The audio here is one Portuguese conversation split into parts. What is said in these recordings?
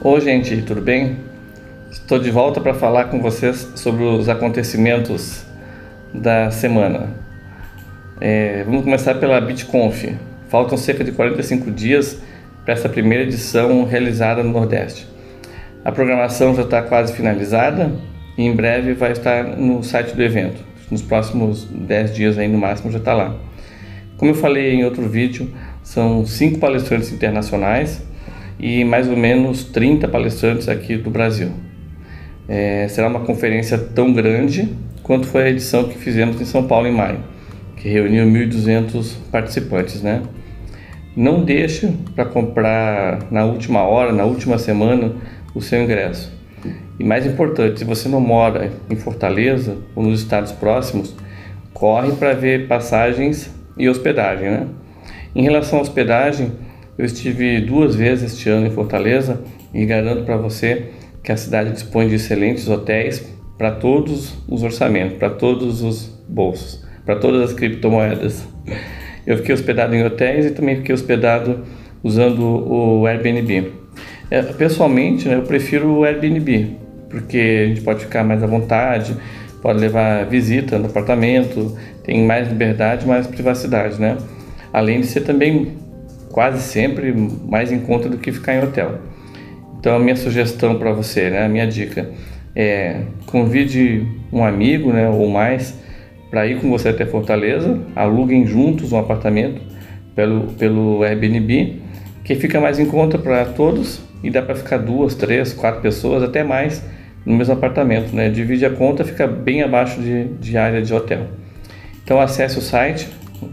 Oi, gente, tudo bem? Estou de volta para falar com vocês sobre os acontecimentos da semana. Vamos começar pela BitConf. Faltam cerca de 45 dias para essa primeira edição realizada no Nordeste. A programação já está quase finalizada e em breve vai estar no site do evento. Nos próximos 10 dias aí no máximo já está lá. Como eu falei em outro vídeo, são 5 palestrantes internacionais e mais ou menos 30 palestrantes aqui do Brasil. Será uma conferência tão grande quanto foi a edição que fizemos em São Paulo em maio, que reuniu 1.200 participantes, né? Não deixe para comprar na última hora, na última semana, o seu ingresso. E mais importante, se você não mora em Fortaleza ou nos estados próximos, corre para ver passagens e hospedagem, né? Em relação à hospedagem, eu estive 2 vezes este ano em Fortaleza e garanto para você que a cidade dispõe de excelentes hotéis para todos os orçamentos, para todos os bolsos, para todas as criptomoedas. Eu fiquei hospedado em hotéis e também fiquei hospedado usando o Airbnb. Pessoalmente, né, eu prefiro o Airbnb, porque a gente pode ficar mais à vontade, pode levar visita no apartamento, tem mais liberdade, mais privacidade, né? Além de ser também quase sempre mais em conta do que ficar em hotel. Então a minha sugestão para você, né, a minha dica convide um amigo, né, ou mais para ir com você até Fortaleza, aluguem juntos um apartamento pelo Airbnb, que fica mais em conta para todos e dá para ficar 2, 3, 4 pessoas, até mais no mesmo apartamento, né? Divide a conta, fica bem abaixo de área de hotel. Então acesse o site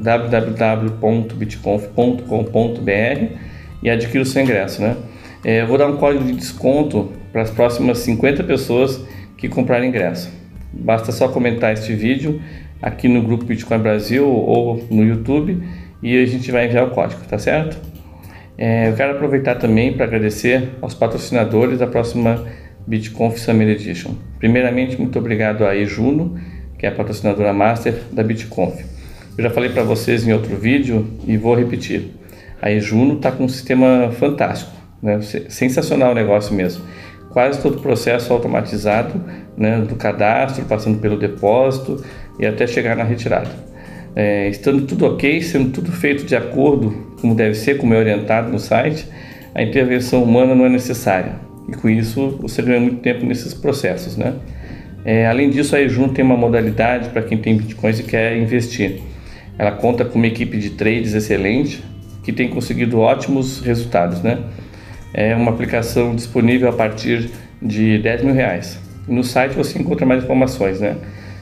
www.bitconf.com.br e adquira o seu ingresso, né? Eu vou dar um código de desconto para as próximas 50 pessoas que comprarem ingresso. Basta só comentar este vídeo aqui no grupo Bitcoin Brasil ou no YouTube e a gente vai enviar o código, tá certo? Eu quero aproveitar também para agradecer aos patrocinadores da próxima BitConf Summer Edition. Primeiramente, muito obrigado a Ejuno, que é a patrocinadora master da BitConf. Eu já falei para vocês em outro vídeo e vou repetir. A Ejuno está com um sistema fantástico, né? Sensacional o negócio mesmo. Quase todo o processo automatizado, né? Do cadastro, passando pelo depósito e até chegar na retirada. Estando tudo ok, sendo tudo feito de acordo como deve ser, como é orientado no site, a intervenção humana não é necessária. E com isso você ganha muito tempo nesses processos, né? Além disso, a Ejuno tem uma modalidade para quem tem bitcoins e quer investir. Ela conta com uma equipe de trades excelente que tem conseguido ótimos resultados, né? É uma aplicação disponível a partir de R$10.000. No site você encontra mais informações, né?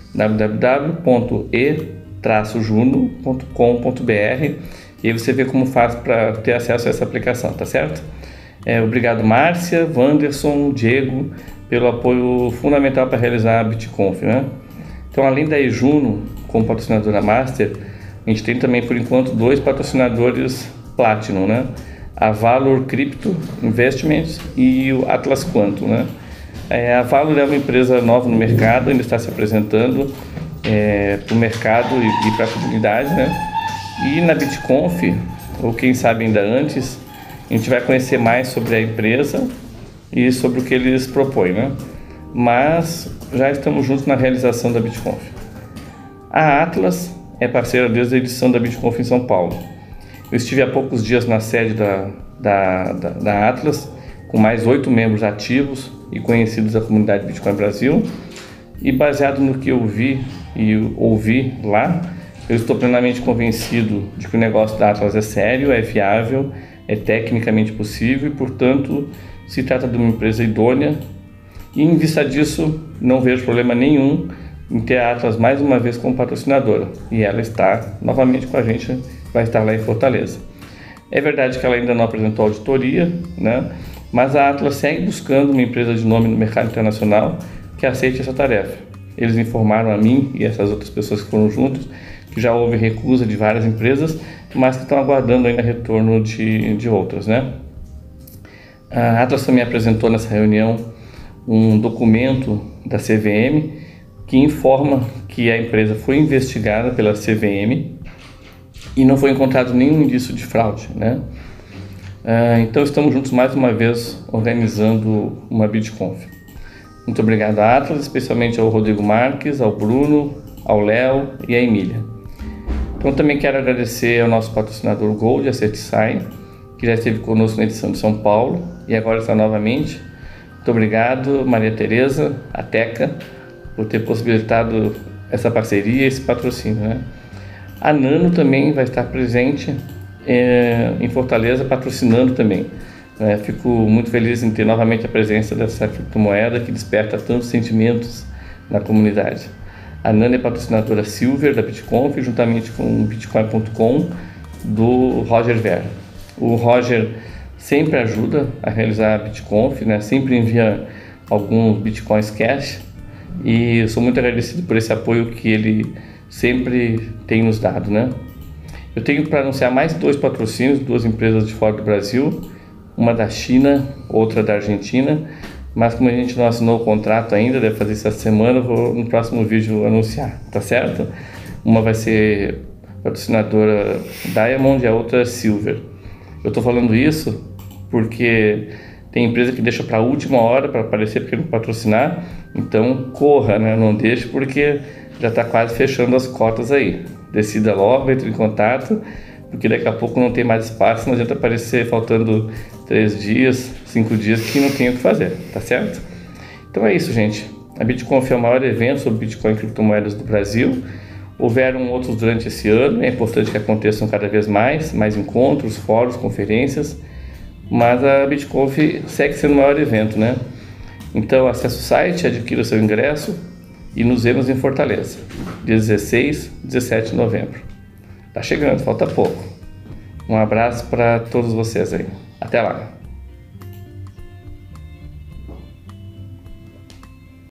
www.e-juno.com.br e aí você vê como faz para ter acesso a essa aplicação, tá certo? Obrigado Márcia, Wanderson, Diego, pelo apoio fundamental para realizar a BitConf, né? Então, além da Ejuno como patrocinadora master, a gente tem também por enquanto 2 patrocinadores Platinum, né? A Valor Crypto Investments e o Atlas Quantum, né? A Valor é uma empresa nova no mercado, ainda está se apresentando para o mercado e para a comunidade, né? E na BitConf, ou quem sabe ainda antes, a gente vai conhecer mais sobre a empresa e sobre o que eles propõem, né? Mas já estamos juntos na realização da BitConf. A Atlas é parceira desde a edição da BitConf em São Paulo. Eu estive há poucos dias na sede da Atlas, com mais 8 membros ativos e conhecidos da comunidade Bitcoin Brasil, e baseado no que eu vi e ouvi lá, eu estou plenamente convencido de que o negócio da Atlas é sério, é viável, é tecnicamente possível e, portanto, se trata de uma empresa idônea e, em vista disso, não vejo problema nenhum em ter a Atlas mais uma vez como patrocinadora, e ela está novamente com a gente, vai estar lá em Fortaleza. É verdade que ela ainda não apresentou auditoria, né? Mas a Atlas segue buscando uma empresa de nome no mercado internacional que aceite essa tarefa. Eles informaram a mim e essas outras pessoas que foram juntos que já houve recusa de várias empresas, mas que estão aguardando ainda retorno de outras, né? A Atlas também apresentou nessa reunião um documento da CVM que informa que a empresa foi investigada pela CVM e não foi encontrado nenhum indício de fraude, né? Então estamos juntos mais uma vez organizando uma BitConf. Muito obrigado à Atlas, especialmente ao Rodrigo Marques, ao Bruno, ao Léo e à Emília. Então também quero agradecer ao nosso patrocinador Gold, a Certisign, que já esteve conosco na edição de São Paulo e agora está novamente. Muito obrigado, Maria Tereza, a Teca, por ter possibilitado essa parceria e esse patrocínio, né? A Nano também vai estar presente em Fortaleza, patrocinando também. Fico muito feliz em ter novamente a presença dessa criptomoeda que desperta tantos sentimentos na comunidade. A Nano é patrocinadora Silver da BitConf, juntamente com o Bitcoin.com do Roger Ver. O Roger sempre ajuda a realizar a BitConf, né? Sempre envia alguns Bitcoins Cash, e eu sou muito agradecido por esse apoio que ele sempre tem nos dado, né? Eu tenho para anunciar mais 2 patrocínios, 2 empresas de fora do Brasil, uma da China, outra da Argentina, mas como a gente não assinou o contrato ainda, deve fazer isso essa semana, eu vou no próximo vídeo anunciar, tá certo? Uma vai ser patrocinadora Diamond e a outra Silver. Eu tô falando isso porque tem empresa que deixa para a última hora para aparecer porque não patrocinar, então corra, né? Não deixe, porque já está quase fechando as cotas aí. Decida logo, entre em contato, porque daqui a pouco não tem mais espaço, não adianta aparecer faltando 3 dias, 5 dias que não tem o que fazer, tá certo? Então é isso, gente. A BitConf é o maior evento sobre Bitcoin e criptomoedas do Brasil. Houveram outros durante esse ano, é importante que aconteçam cada vez mais encontros, fóruns, conferências, mas a BitConf segue sendo o maior evento, né? Então acesse o site, adquira o seu ingresso e nos vemos em Fortaleza, dia 16, 17 de novembro. Tá chegando, falta pouco. Um abraço para todos vocês aí. Até lá!